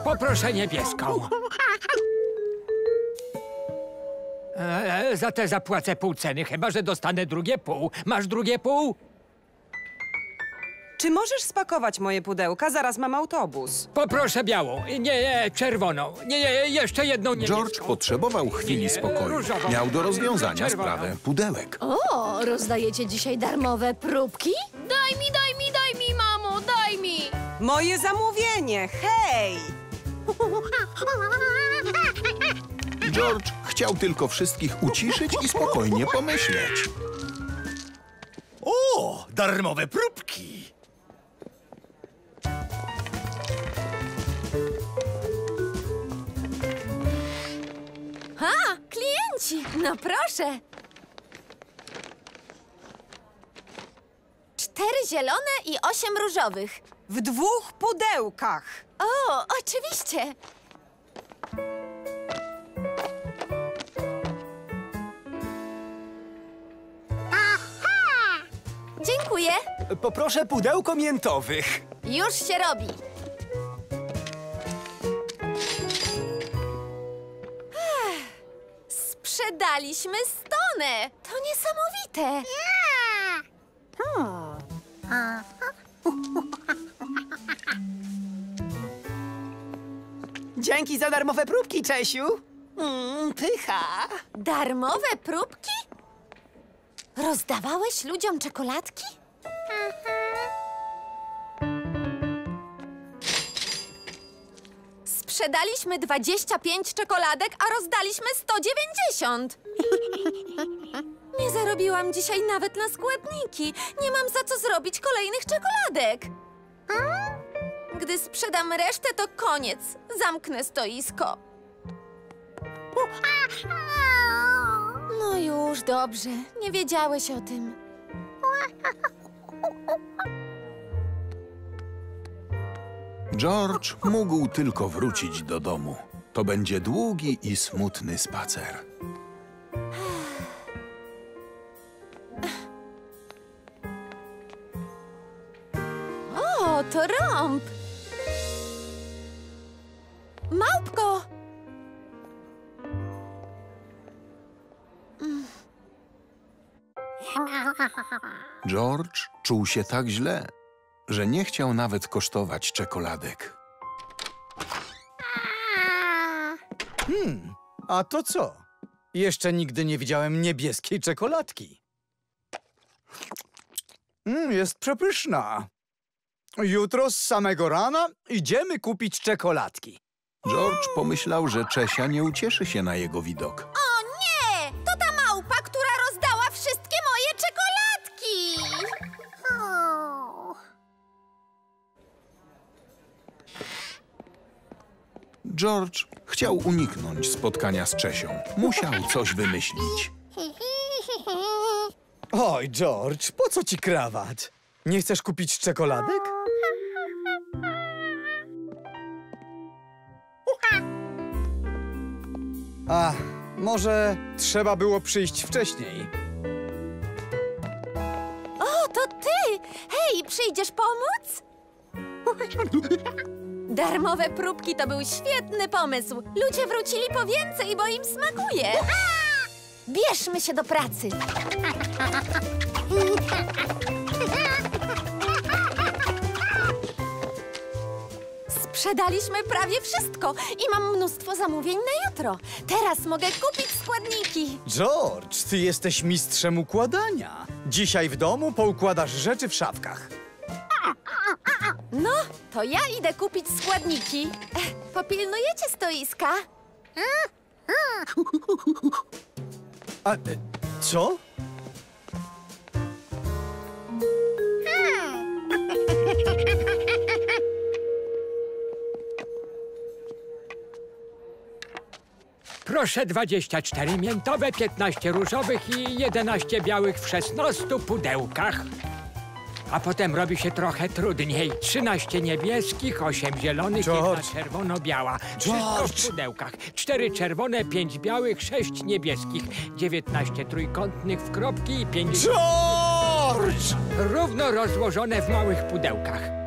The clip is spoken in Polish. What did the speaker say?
Poproszę niebieską. Za te zapłacę pół ceny, chyba że dostanę drugie pół. Masz drugie pół? Czy możesz spakować moje pudełka? Zaraz mam autobus. Poproszę białą. Nie, czerwoną. Nie, jeszcze jedną niebieską. George potrzebował chwili spokoju. różową. Miał do rozwiązania Czerwoną. sprawę pudełek. O, rozdajecie dzisiaj darmowe próbki? Daj mi, mamo, daj mi! Moje zamówienie! Hej! George chciał tylko wszystkich uciszyć i spokojnie pomyśleć. O, darmowe próbki! A, klienci! No proszę! 4 zielone i 8 różowych. W 2 pudełkach. O, oczywiście! Dziękuję. Poproszę pudełko miętowych. Już się robi. Sprzedaliśmy stonę. To niesamowite. Dzięki za darmowe próbki, Czesiu. Pycha. Darmowe próbki? Rozdawałeś ludziom czekoladki? Sprzedaliśmy 25 czekoladek, a rozdaliśmy 190. Nie zarobiłam dzisiaj nawet na składniki. Nie mam za co zrobić kolejnych czekoladek. Gdy sprzedam resztę, to koniec. Zamknę stoisko. No już, dobrze. Nie wiedziałeś o tym. George mógł tylko wrócić do domu. To będzie długi i smutny spacer. O, to rąb! Małpko! George czuł się tak źle, że nie chciał nawet kosztować czekoladek. A to co? Jeszcze nigdy nie widziałem niebieskiej czekoladki. Jest przepyszna. Jutro z samego rana idziemy kupić czekoladki. George pomyślał, że Czesia nie ucieszy się na jego widok. O nie! To ta małpa, która rozdała wszystkie moje czekoladki! George chciał uniknąć spotkania z Czesią. Musiał coś wymyślić. Oj, George, po co ci krawat? Nie chcesz kupić czekoladek? A, może trzeba było przyjść wcześniej. O, to ty! Hej, przyjdziesz pomóc? Darmowe próbki to był świetny pomysł. Ludzie wrócili po więcej, bo im smakuje. Bierzmy się do pracy. Sprzedaliśmy prawie wszystko i mam mnóstwo zamówień na jutro. Teraz mogę kupić składniki. George, ty jesteś mistrzem układania. Dzisiaj w domu poukładasz rzeczy w szafkach. No, to ja idę kupić składniki. Popilnujecie stoiska? A co? Proszę 24 miętowe, 15 różowych i 11 białych w 16 pudełkach. A potem robi się trochę trudniej. 13 niebieskich, 8 zielonych, George. 1 czerwono-biała. Wszystko George. w pudełkach. 4 czerwone, 5 białych, 6 niebieskich. 19 trójkątnych w kropki i 5... George! Równo rozłożone w małych pudełkach.